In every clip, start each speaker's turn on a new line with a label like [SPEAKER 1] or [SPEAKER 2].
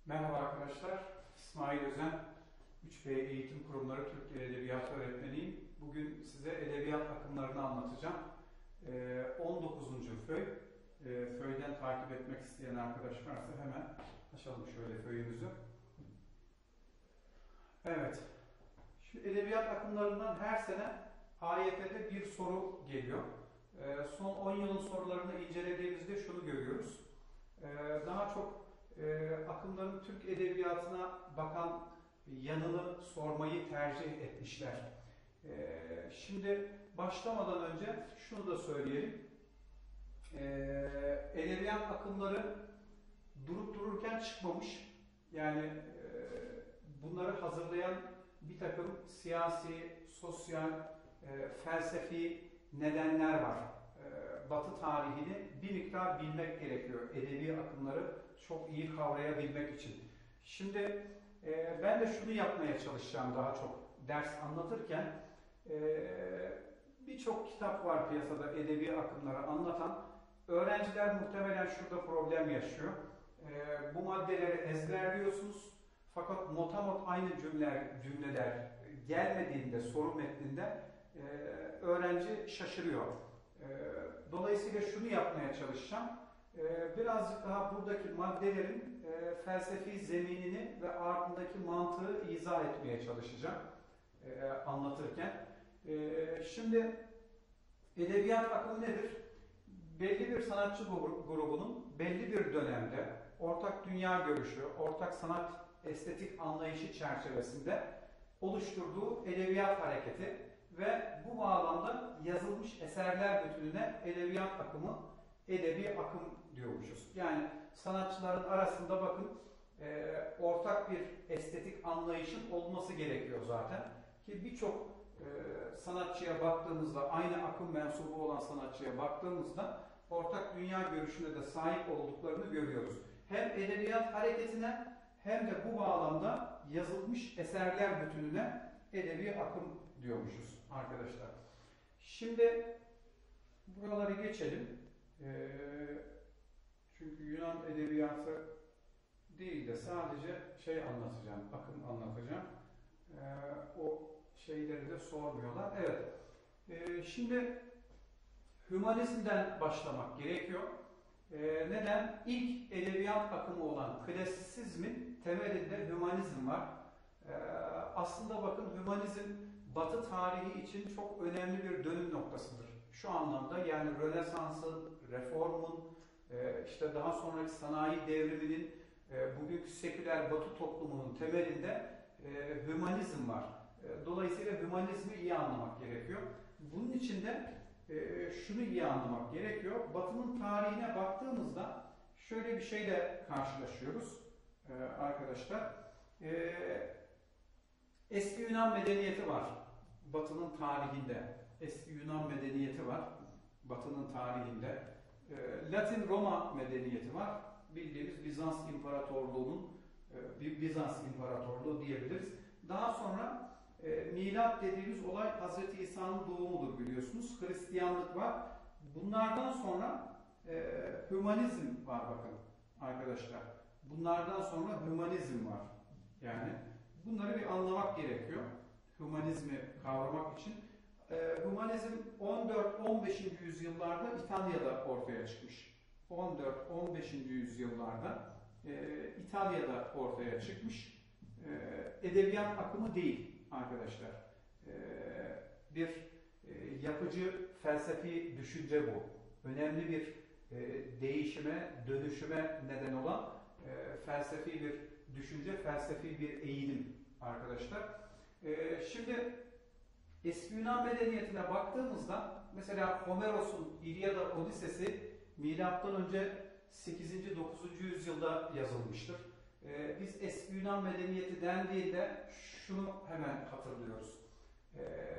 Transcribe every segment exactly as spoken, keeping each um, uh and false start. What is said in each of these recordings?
[SPEAKER 1] Merhaba arkadaşlar, İsmail Özen, üç B Eğitim Kurumları Türk Dili Edebiyatı öğretmeniyim. Bugün size edebiyat akımlarını anlatacağım. on dokuzuncu föy, föyden takip etmek isteyen arkadaş varsa hemen açalım şöyle föyümüzü. Evet, şu edebiyat akımlarından her sene A Y T'de bir soru geliyor. Son on yılın sorularını incelediğimizde şunu görüyoruz. Daha çok e, akımların Türk edebiyatına bakan yanını sormayı tercih etmişler. E, şimdi başlamadan önce şunu da söyleyelim. E, edebiyat akımları durup dururken çıkmamış. Yani e, bunları hazırlayan bir takım siyasi, sosyal, e, felsefi nedenler var. Batı tarihini bir miktar bilmek gerekiyor. Edebi akımları çok iyi kavrayabilmek için. Şimdi e, ben de şunu yapmaya çalışacağım daha çok ders anlatırken. E, Birçok kitap var piyasada edebi akımları anlatan. Öğrenciler muhtemelen şurada problem yaşıyor. E, bu maddeleri ezberliyorsunuz. Fakat motamot aynı cümleler, cümleler gelmediğinde soru metninde e, öğrenci şaşırıyor. Dolayısıyla şunu yapmaya çalışacağım. Birazcık daha buradaki maddelerin felsefi zeminini ve ardındaki mantığı izah etmeye çalışacağım anlatırken. Şimdi edebiyat akımı nedir? Belli bir sanatçı grubunun belli bir dönemde ortak dünya görüşü, ortak sanat estetik anlayışı çerçevesinde oluşturduğu edebiyat hareketi ve bu bağlamda yazılmış eserler bütününe edebiyat akımı, edebi akım diyormuşuz. Yani sanatçıların arasında bakın e, ortak bir estetik anlayışın olması gerekiyor zaten. Ki birçok e, sanatçıya baktığımızda, aynı akım mensubu olan sanatçıya baktığımızda ortak dünya görüşüne de sahip olduklarını görüyoruz. Hem edebiyat hareketine hem de bu bağlamda yazılmış eserler bütününe edebi akım diyormuşuz arkadaşlar. Şimdi buraları geçelim. Ee, çünkü Yunan edebiyatı değil de sadece şey anlatacağım, akım anlatacağım. Ee, o şeyleri de sormuyorlar. Evet. Ee, şimdi hümanizmden başlamak gerekiyor. Ee, neden? İlk edebiyat akımı olan klasisizmin temelinde hümanizm var. Ee, aslında bakın hümanizm Batı tarihi için çok önemli bir dönüm noktasıdır. Şu anlamda yani Rönesans'ın, Reform'un, e, işte daha sonraki sanayi devriminin, e, bugünkü seküler Batı toplumunun temelinde e, hümanizm var. E, dolayısıyla hümanizmi iyi anlamak gerekiyor. Bunun için de e, şunu iyi anlamak gerekiyor. Batı'nın tarihine baktığımızda şöyle bir şeyle karşılaşıyoruz e, arkadaşlar. E, eski Yunan medeniyeti var. Batı'nın tarihinde eski Yunan medeniyeti var. Batı'nın tarihinde. E, Latin Roma medeniyeti var. Bildiğimiz Bizans İmparatorluğu'nun e, bir Bizans İmparatorluğu diyebiliriz. Daha sonra e, milat dediğimiz olay Hazreti İsa'nın doğumudur biliyorsunuz. Hristiyanlık var. Bunlardan sonra e, hümanizm var bakın arkadaşlar. Bunlardan sonra hümanizm var. Yani bunları bir anlamak gerekiyor. Hümanizmi kavramak için. E, hümanizm on dört on beşinci yüzyıllarda İtalya'da ortaya çıkmış. on dört on beşinci yüzyıllarda e, İtalya'da ortaya çıkmış. E, edebiyat akımı değil arkadaşlar. E, bir e, yapıcı felsefi düşünce bu. Önemli bir e, değişime, dönüşüme neden olan e, felsefi bir düşünce, felsefi bir eğilim arkadaşlar. Ee, şimdi eski Yunan medeniyetine baktığımızda mesela Homeros'un İlyada Odisesi milattan önce sekizinci dokuzuncu yüzyılda yazılmıştır. Ee, biz eski Yunan medeniyeti dendiğinde şunu hemen hatırlıyoruz. Ee,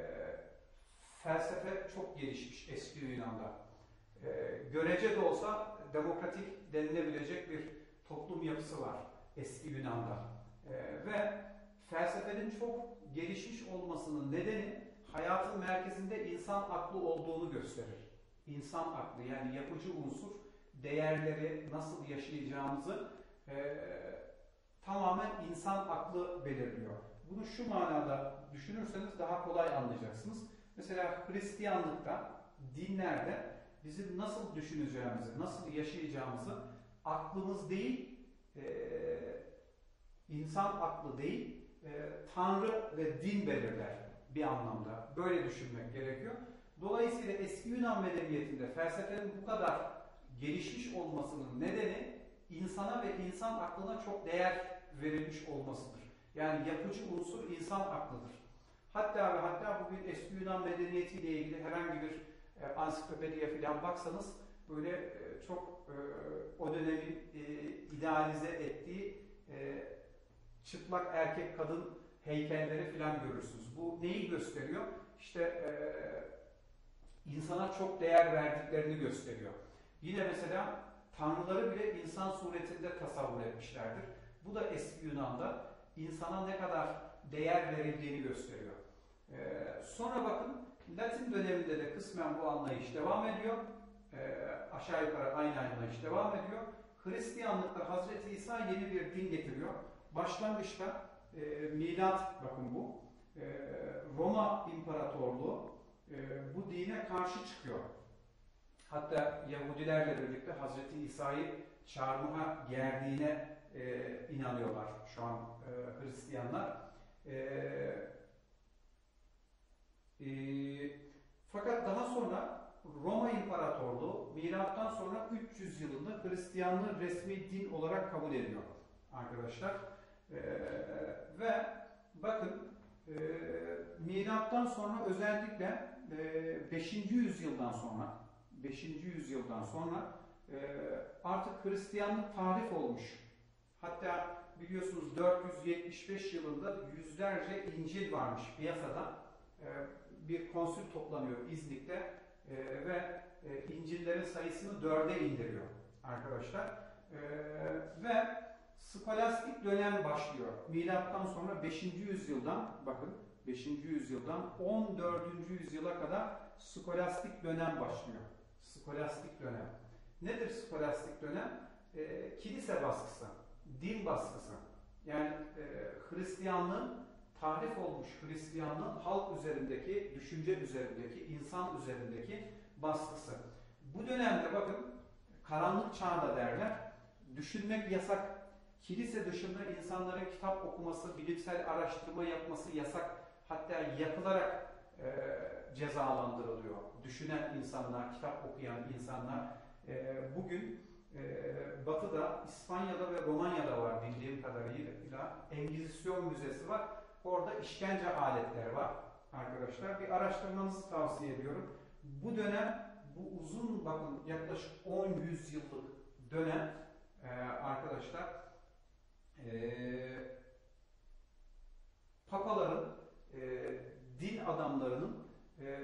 [SPEAKER 1] felsefe çok gelişmiş eski Yunan'da. Ee, görece de olsa demokratik denilebilecek bir toplum yapısı var eski Yunan'da. Ee, ve felsefenin çok gelişmiş olmasının nedeni hayatın merkezinde insan aklı olduğunu gösterir. İnsan aklı yani yapıcı unsur değerleri nasıl yaşayacağımızı e, tamamen insan aklı belirliyor. Bunu şu manada düşünürseniz daha kolay anlayacaksınız. Mesela Hristiyanlıkta, dinlerde bizim nasıl düşüneceğimizi, nasıl yaşayacağımızı aklımız değil, e, insan aklı değil, e, Tanrı ve din belirler bir anlamda. Böyle düşünmek gerekiyor. Dolayısıyla eski Yunan medeniyetinde felsefenin bu kadar gelişmiş olmasının nedeni insana ve insan aklına çok değer verilmiş olmasıdır. Yani yapıcı unsur insan aklıdır. Hatta ve hatta bugün eski Yunan medeniyetiyle ilgili herhangi bir e, ansiklopediye falan baksanız böyle e, çok e, o dönemin e, idealize ettiği e, çıplak erkek kadın heykelleri falan görürsünüz. Bu neyi gösteriyor? İşte e, insana çok değer verdiklerini gösteriyor. Yine mesela tanrıları bile insan suretinde tasavvur etmişlerdir. Bu da eski Yunan'da insana ne kadar değer verildiğini gösteriyor. Ee, sonra bakın Latin döneminde de kısmen bu anlayış devam ediyor. Ee, aşağı yukarı aynı anlayış devam ediyor. Hristiyanlıkta Hazreti İsa yeni bir din getiriyor. Başlangıçta e, milat, bakın bu, e, Roma İmparatorluğu e, bu dine karşı çıkıyor. Hatta Yahudilerle birlikte Hazreti İsa'yı çarmıha gerdiğine e, inanıyorlar şu an e, Hristiyanlar. E, e, fakat daha sonra Roma İmparatorluğu milattan sonra üç yüz yılında Hristiyanlığı resmi din olarak kabul ediyor arkadaşlar. E, ve bakın e, milattan sonra özellikle e, beşinci yüzyıldan sonra beşinci yüzyıldan sonra e, artık Hristiyanlık tarif olmuş. Hatta biliyorsunuz dört yüz yetmiş beş yılında yüzlerce İncil varmış piyasada. E, bir konsül toplanıyor İznik'te e, ve e, İncil'lerin sayısını dörde indiriyor arkadaşlar. E, ve skolastik dönem başlıyor. Milattan sonra beşinci yüzyıldan, bakın beşinci yüzyıldan on dördüncü yüzyıla kadar skolastik dönem başlıyor. Skolastik dönem. Nedir skolastik dönem? E, kilise baskısı, din baskısı. Yani e, Hristiyanlığın tarif olmuş Hristiyanlığın halk üzerindeki, düşünce üzerindeki, insan üzerindeki baskısı. Bu dönemde bakın karanlık çağda derler. Düşünmek yasak. Kilise dışında insanların kitap okuması, bilimsel araştırma yapması yasak. Hatta yakılarak e, cezalandırılıyor. Düşünen insanlar, kitap okuyan insanlar. E, bugün e, Batı'da, İspanya'da ve Romanya'da var bildiğim kadarıyla. Engizisyon Müzesi var. Orada işkence aletleri var arkadaşlar. Bir araştırmanızı tavsiye ediyorum. Bu dönem, bu uzun, bakın yaklaşık on yüz yıllık dönem e, arkadaşlar e, papaların, e, din adamlarının e,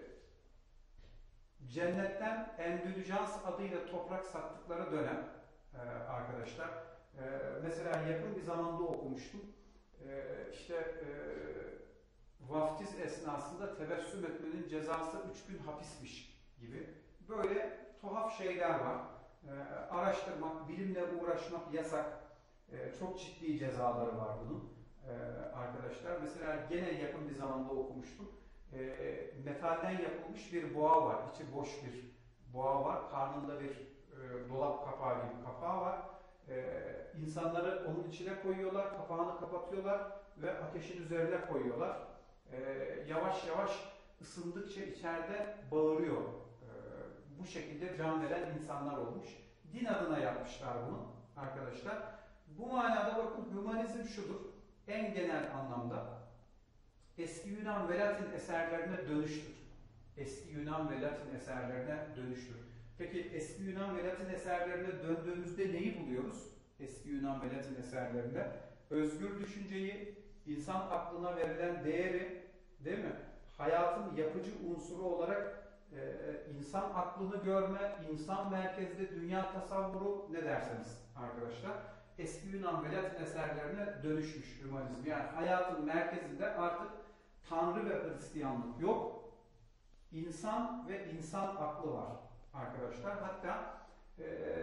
[SPEAKER 1] cennetten endülüjans adıyla toprak sattıkları dönem e, arkadaşlar. E, mesela yakın bir zamanda okumuştum. E, işte e, vaftiz esnasında tebessüm etmenin cezası üç gün hapismiş gibi. Böyle tuhaf şeyler var. E, araştırmak, bilimle uğraşmak yasak. E, çok ciddi cezaları var bunun e, arkadaşlar. Mesela gene yakın bir zamanda okumuştum. E, metalden yapılmış bir boğa var. İçi boş bir boğa var. Karnında bir e, dolap kapağı gibi kapağı var. E, insanları onun içine koyuyorlar, kapağını kapatıyorlar ve ateşin üzerine koyuyorlar. E, yavaş yavaş ısındıkça içeride bağırıyor. E, bu şekilde can veren insanlar olmuş. Din adına yapmışlar bunu arkadaşlar. Bu manada bakın hümanizm şudur. En genel anlamda eski Yunan ve Latin eserlerine dönüştür. Eski Yunan ve Latin eserlerine dönüştür. Peki eski Yunan ve Latin eserlerine döndüğümüzde neyi buluyoruz? Eski Yunan ve Latin eserlerinde özgür düşünceyi, insan aklına verilen değeri, değil mi? Hayatın yapıcı unsuru olarak e, insan aklını görme, insan merkezli dünya tasavvuru, ne derseniz arkadaşlar. Eski Yunan ve Latin eserlerine dönüşmüş hümanizm. Yani hayatın merkezinde artık Tanrı ve Hristiyanlık yok. İnsan ve insan aklı var arkadaşlar. Hatta e,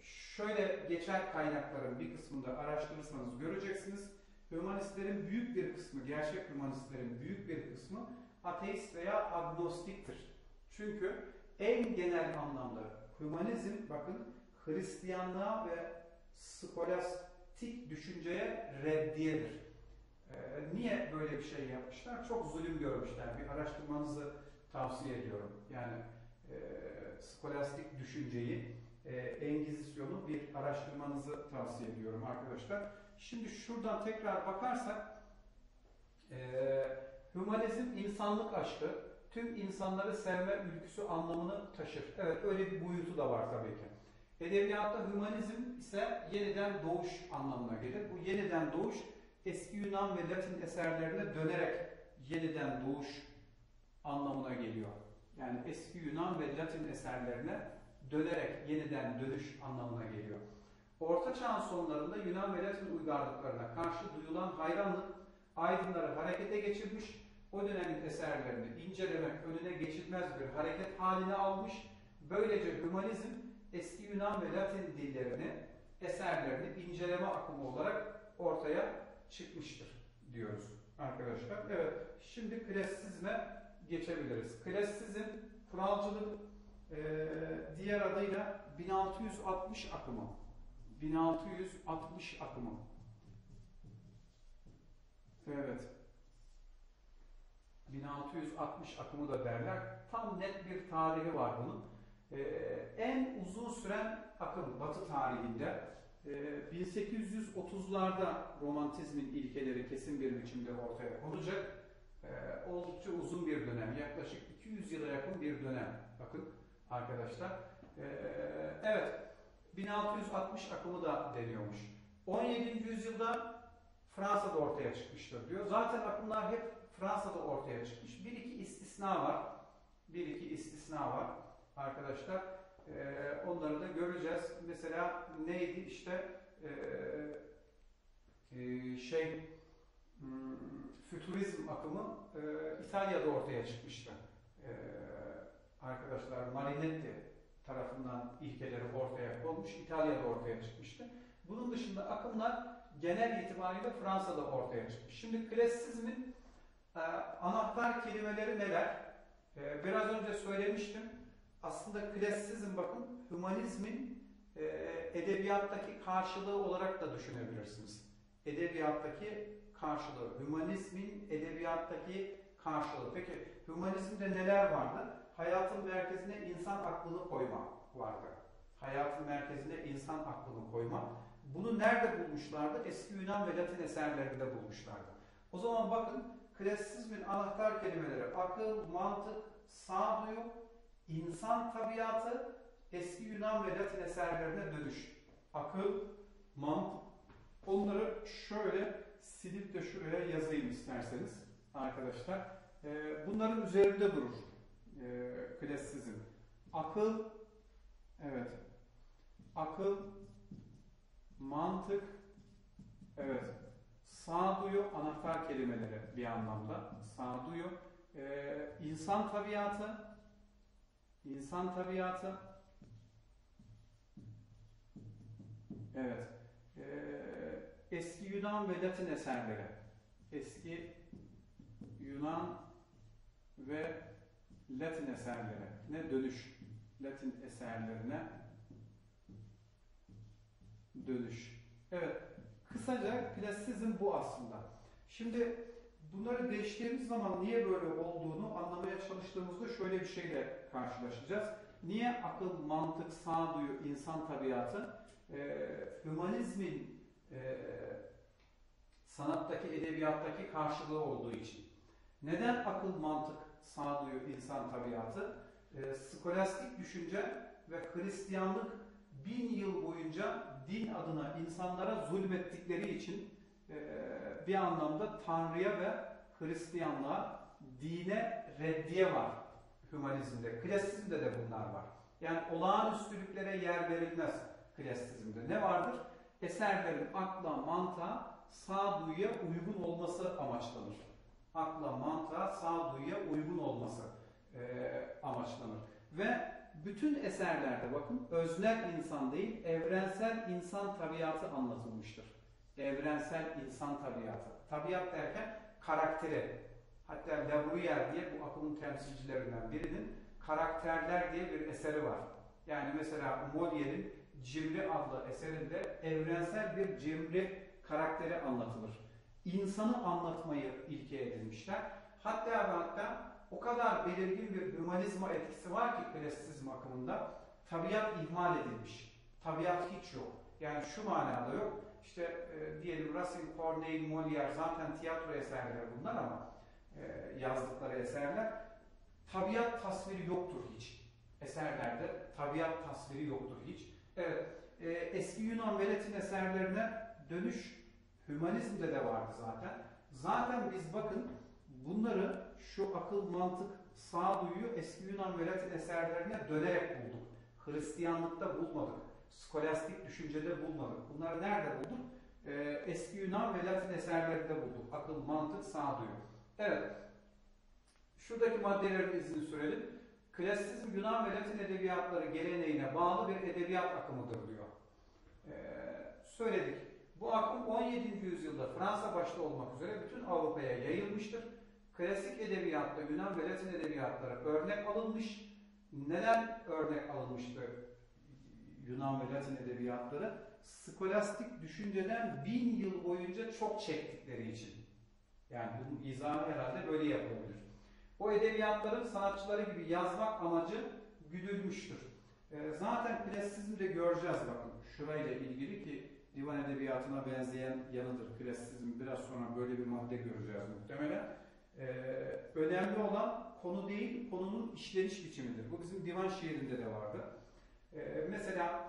[SPEAKER 1] şöyle geçen kaynakların bir kısmında araştırırsanız göreceksiniz. Hümanistlerin büyük bir kısmı, gerçek hümanistlerin büyük bir kısmı ateist veya agnostiktir. Çünkü en genel anlamda hümanizm, bakın, Hristiyanlığa ve skolastik düşünceye reddiyedir. Ee, niye böyle bir şey yapmışlar? Çok zulüm görmüşler. Bir araştırmanızı tavsiye ediyorum. Yani e, skolastik düşünceyi, e, Engizisyon'u bir araştırmanızı tavsiye ediyorum arkadaşlar. Şimdi şuradan tekrar bakarsak, e, hümanizm insanlık aşkı, tüm insanları sevme ülküsü anlamını taşır. Evet, öyle bir boyutu da var tabii ki. Edebiyatta hümanizm ise yeniden doğuş anlamına gelir. Bu yeniden doğuş, eski Yunan ve Latin eserlerine dönerek yeniden doğuş anlamına geliyor. Yani eski Yunan ve Latin eserlerine dönerek yeniden dönüş anlamına geliyor. Orta Çağ'ın sonlarında Yunan ve Latin uygarlıklarına karşı duyulan hayranlık aydınları harekete geçirmiş, o dönemin eserlerini incelemek önüne geçilmez bir hareket haline almış. Böylece hümanizm eski Yunan ve Latin dillerini, eserlerini inceleme akımı olarak ortaya çıkmıştır diyoruz arkadaşlar. Evet, şimdi klasizme geçebiliriz. Klasizm, kuralcılık, e, diğer adıyla bin altı yüz altmış akımı. bin altı yüz altmış akımı. Evet. bin altı yüz altmış akımı da derler. Tam net bir tarihi var bunun. Ee, en uzun süren akım Batı tarihinde e, bin sekiz yüz otuzlarda romantizmin ilkeleri kesin bir biçimde ortaya konacak. Ee, oldukça uzun bir dönem. Yaklaşık iki yüz yıla yakın bir dönem. Bakın arkadaşlar. Ee, evet. bin altı yüz altmış akımı da deniyormuş. on yedinci yüzyılda Fransa'da ortaya çıkmıştır diyor. Zaten akımlar hep Fransa'da ortaya çıkmış. Bir iki istisna var. Bir iki istisna var arkadaşlar. Ee, onları da göreceğiz. Mesela neydi? İşte e, e, şey hmm, fütürizm akımı e, İtalya'da ortaya çıkmıştı. E, arkadaşlar Marinetti tarafından ilkeleri ortaya konmuş. İtalya'da ortaya çıkmıştı. Bunun dışında akımlar genel itibariyle Fransa'da ortaya çıkmış. Şimdi klasizmin e, anahtar kelimeleri neler? E, biraz önce söylemiştim. Aslında klasizm, bakın, hümanizmin e, edebiyattaki karşılığı olarak da düşünebilirsiniz. Edebiyattaki karşılığı, hümanizmin edebiyattaki karşılığı. Peki hümanizmde neler vardı? Hayatın merkezine insan aklını koyma vardı. Hayatın merkezine insan aklını koyma. Bunu nerede bulmuşlardı? Eski Yunan ve Latin eserlerinde bulmuşlardı. O zaman bakın, klasizmin anahtar kelimeleri akıl, mantık, sağduyu, insan tabiatı, eski Yunan ve Latin eserlerine dönüş. Akıl, mantık. Onları şöyle silip de şuraya yazayım isterseniz arkadaşlar. Bunların üzerinde durur klasizm. Akıl, evet. Akıl, mantık, evet. Sağduyu, anahtar kelimeleri bir anlamda. Sağduyu, ee, insan tabiatı, insan tabiatı, evet. Ee, eski Yunan ve Latin eserleri, eski Yunan ve Latin eserlerine dönüş, Latin eserlerine dönüş. Evet, kısaca klasizm bu aslında. Şimdi bunları değiştirdiğimiz zaman niye böyle olduğunu anlamaya çalıştığımızda şöyle bir şeyle karşılaşacağız. Niye akıl, mantık, sağduyu, insan tabiatı, e, hümanizmin e, sanattaki, edebiyattaki karşılığı olduğu için? Neden akıl, mantık, sağduyu, insan tabiatı? E, skolastik düşünce ve Hristiyanlık bin yıl boyunca din adına insanlara zulmettikleri için e, bir anlamda Tanrı'ya ve Hristiyanlığa, dine reddiye var hümanizmde. Klasizmde de bunlar var. Yani olağanüstülüklere yer verilmez klasizmde. Ne vardır? Eserlerin akla, mantığa, sağduyuya uygun olması amaçlanır. Akla, mantığa, sağduyuya uygun olması e, amaçlanır. Ve bütün eserlerde bakın öznel insan değil, evrensel insan tabiatı anlatılmıştır. Evrensel insan tabiatı. Tabiat derken karakteri. Hatta La Bruyère diye bu akımın temsilcilerinden birinin Karakterler diye bir eseri var. Yani mesela Molière'in Cimri adlı eserinde evrensel bir cimri karakteri anlatılır. İnsanı anlatmayı ilke edinmişler. Hatta ve hatta o kadar belirgin bir hümanizma etkisi var ki klasizm akımında tabiat ihmal edilmiş. Tabiat hiç yok. Yani şu manada yok. İşte e, diyelim Racine, Corneille, Molière zaten tiyatro eserleri bunlar ama e, yazdıkları eserler. Tabiat tasviri yoktur hiç. Eserlerde tabiat tasviri yoktur hiç. Evet, e, eski Yunan ve Latin eserlerine dönüş hümanizmde de vardı zaten. Zaten biz bakın bunları şu akıl, mantık, sağduyu eski Yunan ve Latin eserlerine dönerek bulduk. Hristiyanlıkta bulmadık. Skolastik düşüncede bulmadık. Bunları nerede bulduk? Ee, eski Yunan ve Latin eserlerinde bulduk. Akıl, mantık, sağduyu. Evet. Şuradaki maddelerin izini sürelim. Klasizm Yunan ve Latin edebiyatları geleneğine bağlı bir edebiyat akımıdır diyor. Ee, söyledik. Bu akım on yedinci yüzyılda Fransa başta olmak üzere bütün Avrupa'ya yayılmıştır. Klasik edebiyatta Yunan ve Latin edebiyatları örnek alınmış. Neden örnek alınmıştı Yunan ve Latin edebiyatları? Skolastik düşünceden bin yıl boyunca çok çektikleri için. Yani bunun izahı herhalde böyle yapılabilir. O edebiyatların sanatçıları gibi yazmak amacı güdülmüştür. E, zaten klasizmde göreceğiz bakın. Şurayla ilgili ki divan edebiyatına benzeyen yanıdır klasizm. Biraz sonra böyle bir madde göreceğiz muhtemelen. E, önemli olan konu değil, konunun işleniş biçimidir. Bu bizim divan şiirinde de vardı. E, mesela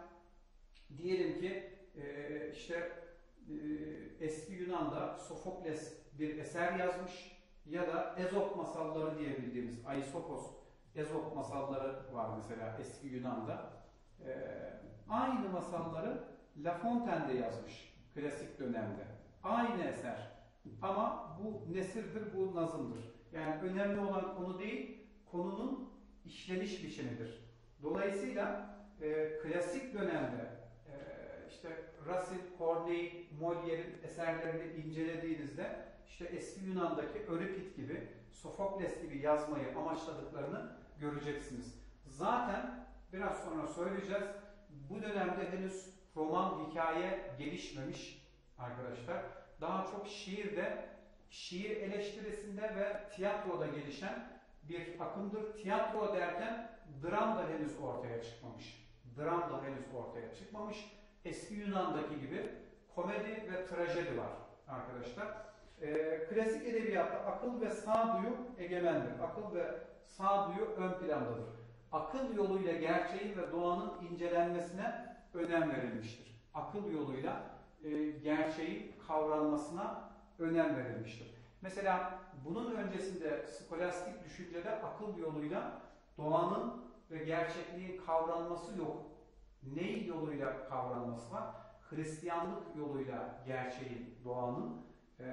[SPEAKER 1] diyelim ki e, işte e, eski Yunan'da Sofokles bir eser yazmış ya da Ezop masalları diye bildiğimiz Aisopos Ezop masalları var mesela eski Yunan'da. E, aynı masalları La Fontaine'de yazmış klasik dönemde. Aynı eser. Ama bu nesirdir, bu nazımdır. Yani önemli olan konu değil, konunun işleniş biçimidir. Dolayısıyla e, klasik dönemde e, işte Racine, Corneille, Molière'in eserlerini incelediğinizde işte eski Yunan'daki Öripit gibi, Sofokles gibi yazmayı amaçladıklarını göreceksiniz. Zaten biraz sonra söyleyeceğiz, bu dönemde henüz roman, hikaye gelişmemiş arkadaşlar. Daha çok şiirde, şiir eleştirisinde ve tiyatroda gelişen bir akımdır. Tiyatro derken dram da henüz ortaya çıkmamış. Dram da henüz ortaya çıkmamış. Eski Yunan'daki gibi komedi ve trajedi var arkadaşlar. Ee, klasik edebiyatta akıl ve sağduyu egemendir. Akıl ve sağduyu ön plandadır. Akıl yoluyla gerçeğin ve doğanın incelenmesine önem verilmiştir. Akıl yoluyla e, gerçeğin kavranmasına önem verilmiştir. Mesela bunun öncesinde skolastik düşüncede akıl yoluyla doğanın ve gerçekliğin kavranması yok. Ney yoluyla kavranması var? Hristiyanlık yoluyla gerçeğin, doğanın e,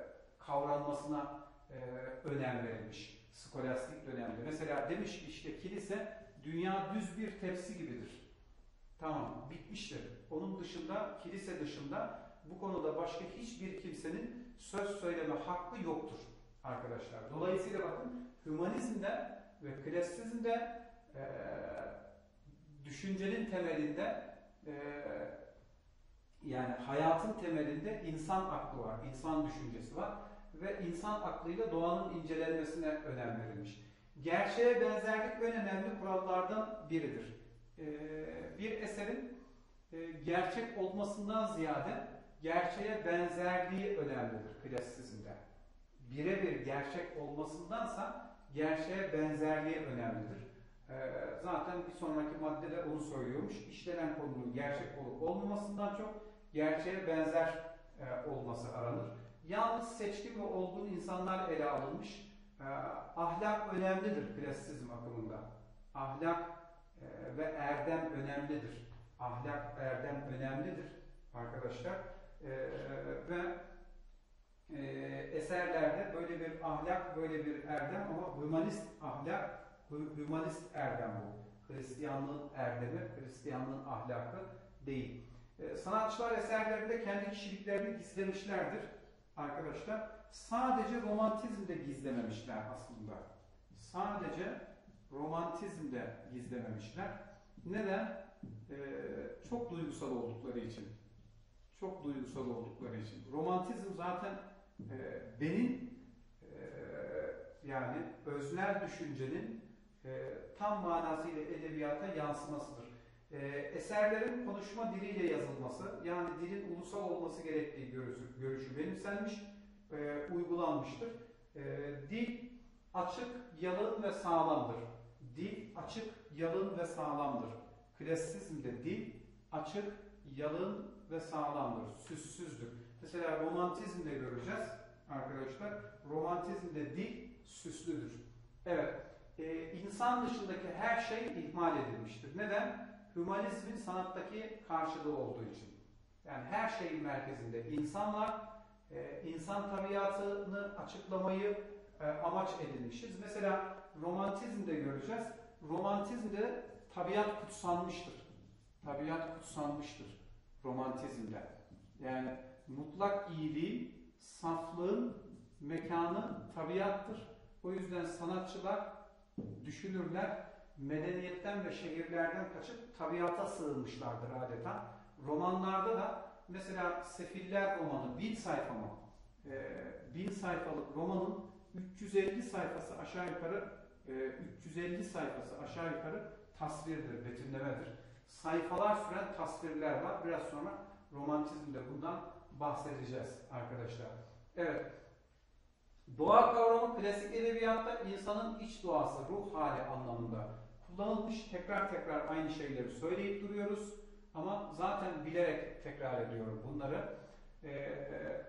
[SPEAKER 1] kavranmasına e, önem verilmiş skolastik dönemde. Mesela demiş ki işte kilise dünya düz bir tepsi gibidir. Tamam, bitmiştir. Onun dışında, kilise dışında bu konuda başka hiçbir kimsenin söz söyleme hakkı yoktur arkadaşlar. Dolayısıyla bakın hümanizmde ve klasizmde e, düşüncenin temelinde e, yani hayatın temelinde insan aklı var, insan düşüncesi var ve insan aklıyla doğanın incelenmesine önem verilmiş. Gerçeğe benzerlik en önemli kurallardan biridir. E, bir eserin e, gerçek olmasından ziyade gerçeğe benzerliği önemlidir klasizmde. Birebir gerçek olmasındansa gerçeğe benzerliği önemlidir. Ee, zaten bir sonraki maddede onu söylüyormuş. İşlenen konunun gerçek olup olmamasından çok gerçeğe benzer e, olması aranır. Yalnız seçkin ve olgun insanlar ele alınmış. Ee, ahlak önemlidir klasizm akımında. Ahlak e, ve erdem önemlidir. Ahlak, erdem önemlidir arkadaşlar. Ee, ve e, eserlerde böyle bir ahlak, böyle bir erdem ama hümanist ahlak, hümanist erdem bu. Hristiyanlığın erdemi, Hristiyanlığın ahlakı değil. Ee, sanatçılar eserlerinde kendi kişiliklerini gizlemişlerdir arkadaşlar. Sadece romantizmde gizlememişler aslında. Sadece romantizmde gizlememişler. Neden? Ee, çok duygusal oldukları için. Çok duygusal oldukları için. Romantizm zaten e, benim e, yani öznel düşüncenin e, tam manasıyla edebiyata yansımasıdır. E, eserlerin konuşma diliyle yazılması, yani dilin ulusal olması gerektiği görüşü, görüşü benimsenmiş, e, uygulanmıştır. E, dil açık, yalın ve sağlamdır. Dil açık, yalın ve sağlamdır. Klasizmde dil açık, yalın ve sağlamdır. Süssüzdür. Mesela romantizmde göreceğiz arkadaşlar. Romantizmde dil süslüdür. Evet. Ee, insan dışındaki her şey ihmal edilmiştir. Neden? Hümanizmin sanattaki karşılığı olduğu için. Yani her şeyin merkezinde insanlar, e, insan tabiatını açıklamayı e, amaç edinmişiz. Mesela romantizmde göreceğiz. Romantizmde tabiat kutsanmıştır. Tabiat kutsanmıştır romantizmde. Yani mutlak iyiliğin, saflığın mekanı tabiattır. O yüzden sanatçılar, düşünürler, medeniyetten ve şehirlerden kaçıp tabiata sığınmışlardır adeta. Romanlarda da mesela Sefiller romanı, bin sayfa mı? Ee, bin sayfalık romanın üç yüz elli sayfası aşağı yukarı e, üç yüz elli sayfası aşağı yukarı tasvirdir, betimlemedir. Sayfalar süren tasvirler var. Biraz sonra romantizmde bundan bahsedeceğiz arkadaşlar. Evet. Doğa kavramı klasik edebiyatta insanın iç doğası, ruh hali anlamında kullanılmış. Tekrar tekrar aynı şeyleri söyleyip duruyoruz. Ama zaten bilerek tekrar ediyorum bunları. Ee,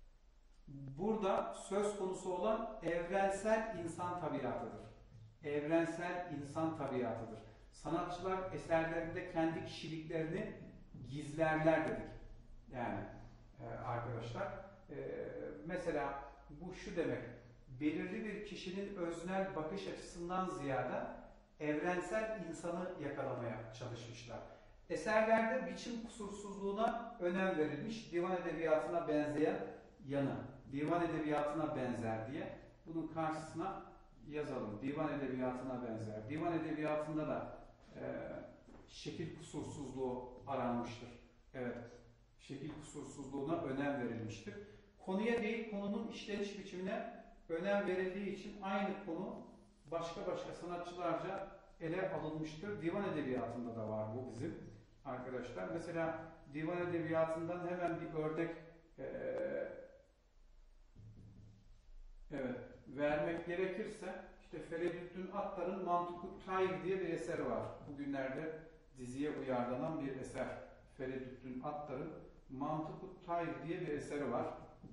[SPEAKER 1] burada söz konusu olan evrensel insan tabiatıdır. Evrensel insan tabiatıdır. Sanatçılar eserlerinde kendi kişiliklerini gizlerler dedik. Yani e, arkadaşlar. E, mesela bu şu demek, belirli bir kişinin öznel bakış açısından ziyade evrensel insanı yakalamaya çalışmışlar. Eserlerde biçim kusursuzluğuna önem verilmiş, divan edebiyatına benzeyen yanı, divan edebiyatına benzer diye bunun karşısına yazalım. Divan edebiyatına benzer. Divan edebiyatında da e, şekil kusursuzluğu aranmıştır. Evet, şekil kusursuzluğuna önem verilmiştir. Konuya değil, konunun işleniş biçimine önem verildiği için aynı konu başka başka sanatçılarca ele alınmıştır. Divan edebiyatında da var bu bizim arkadaşlar. Mesela divan edebiyatından hemen bir örnek e, evet, vermek gerekirse işte Feridüddin Attar'ın Mantık-ı Tayr diye bir eseri var. Bugünlerde diziye uyarlanan bir eser. Feridüddin Attar'ın Mantık-ı Tayr diye bir eseri var.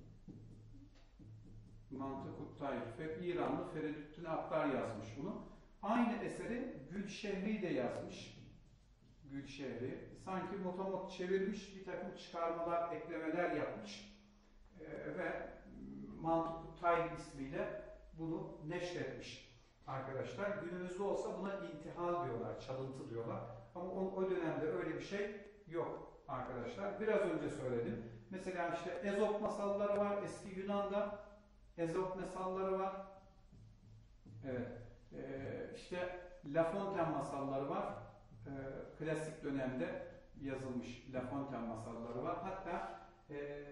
[SPEAKER 1] Mantık-ı Tayr. İranlı Feridüddin Attar yazmış bunu. Aynı eseri Gülşehri de yazmış. Gülşehri. Sanki motomot çevirmiş, bir takım çıkarmalar, eklemeler yapmış. Ee, ve Mantık-ı Tayr ismiyle bunu neşretmiş arkadaşlar. Günümüzde olsa buna intihal diyorlar, çalıntı diyorlar. Ama o, o dönemde öyle bir şey yok arkadaşlar. Biraz önce söyledim. Mesela işte Ezop masalları var eski Yunan'da. Ezop masalları var. Evet. Ee, işte La Fontaine masalları var. Ee, klasik dönemde yazılmış La Fontaine masalları var. Hatta e,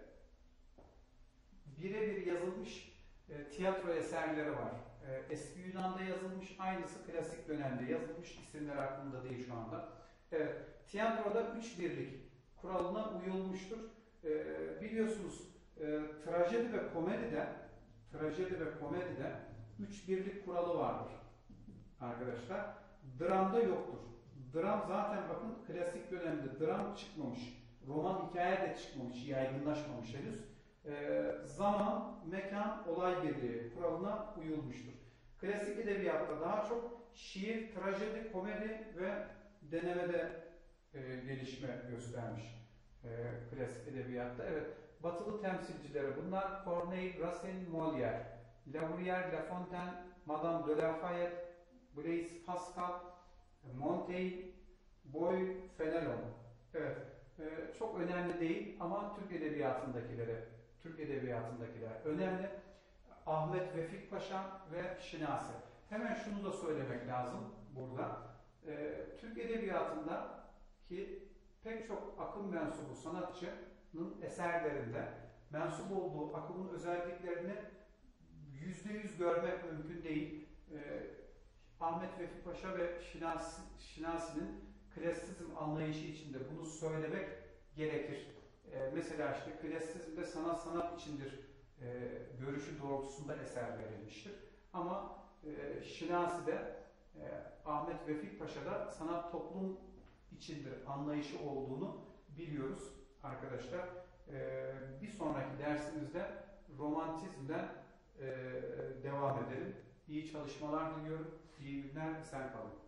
[SPEAKER 1] birebir yazılmış e, tiyatro eserleri var. E, eski Yunan'da yazılmış, aynısı klasik dönemde yazılmış. İsimler aklımda değil şu anda. Evet. Tiyatroda üç birlik kuralına uyulmuştur. E, biliyorsunuz e, trajedi ve komedide trajedi ve komedide üç birlik kuralı vardır arkadaşlar. Dramda yoktur. Dram zaten bakın klasik dönemde dram çıkmamış. Roman hikaye de çıkmamış, yaygınlaşmamış henüz. E, zaman, mekan, olay birliği kuralına uyulmuştur. Klasik edebiyatta daha çok şiir, trajedi, komedi ve denemede e, gelişme göstermiş e, klasik edebiyatta. Evet, batılı temsilcileri bunlar Corneille, Racine, Molière, La Bruyère, La Fontaine, Madame de Lafayette, Blaise Pascal, e, Montaigne, Boy, Fenelon. Evet, e, çok önemli değil ama Türk edebiyatındakileri, Türk edebiyatındakiler önemli. Ahmet Vefik Paşa ve Şinasi. Hemen şunu da söylemek lazım burada. E, Türk edebiyatında ki pek çok akım mensubu sanatçının eserlerinde mensup olduğu akımın özelliklerini yüzde yüz görmek mümkün değil. E, Ahmet Vefik Paşa ve Şinasi, Şinasi'nin klasizm anlayışı içinde bunu söylemek gerekir. E, mesela işte klasizmde sanat sanat içindir e, görüşü doğrultusunda eser verilmiştir. Ama e, Şinasi'de e, Ahmet Vefik Paşa'da sanat toplum içindir anlayışı olduğunu biliyoruz arkadaşlar. E, bir sonraki dersimizde romantizmden e, devam edelim. İyi çalışmalar diliyorum. İyi günler, esen kalın.